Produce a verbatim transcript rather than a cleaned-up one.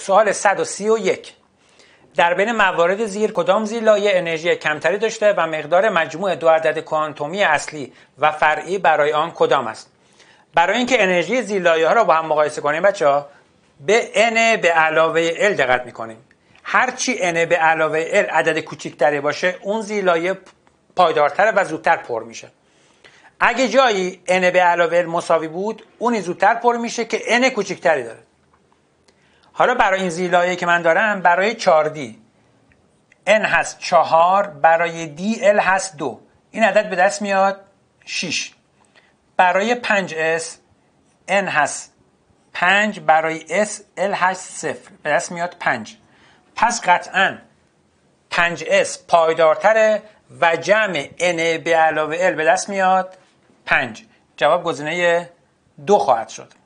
سوال صد و سی و یک. در بین موارد زیر کدام زیرلایه انرژی کمتری داشته و مقدار مجموع دو عدد کوانتومی اصلی و فرعی برای آن کدام است؟ برای اینکه انرژی زیرلایه ها را با هم مقایسه کنیم بچه‌ها، به n به علاوه l دقت می‌کنیم. هر چی n به علاوه l عدد کوچکتری باشه، اون زیرلایه پایدارتر و زودتر پر میشه. اگه جایی n به علاوه l مساوی بود، اونی زودتر پر میشه که n کوچکتری داره. حالا برای این زیرلایه که من دارم، برای چهار دی n هست چهار، برای دی ال هست دو، این عدد به دست میاد شش. برای پنج اس n هست پنج، برای s l هست صفر، به دست میاد پنج. پس قطعاً پنج اس پایدارتره و جمع n به علاوه l به دست میاد پنج. جواب گزینه دو خواهد شد.